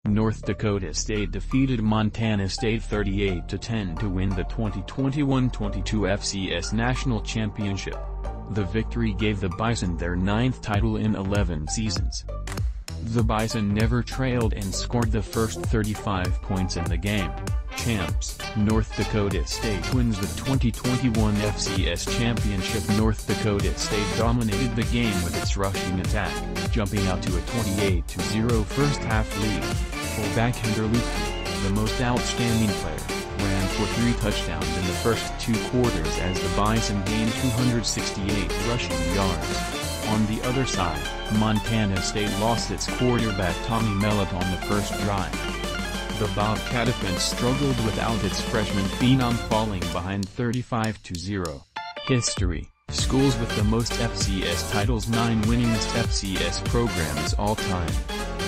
North Dakota State defeated Montana State 38-10 to win the 2021-22 FCS National Championship. The victory gave the Bison their 9th title in 11 seasons. The Bison never trailed and scored the first 35 points in the game. Champs, North Dakota State wins the 2021 FCS Championship. North Dakota State dominated the game with its rushing attack, jumping out to a 28-0 first-half lead. Fullback Hunter Luepke, the most outstanding player, ran for 3 touchdowns in the first 2 quarters as the Bison gained 268 rushing yards. On the other side, Montana State lost its quarterback Tommy Mellott on the first drive. The Bobcat offense struggled without its freshman phenom, falling behind 35-0. History: schools with the most FCS titles. 9 winningest FCS programs all time.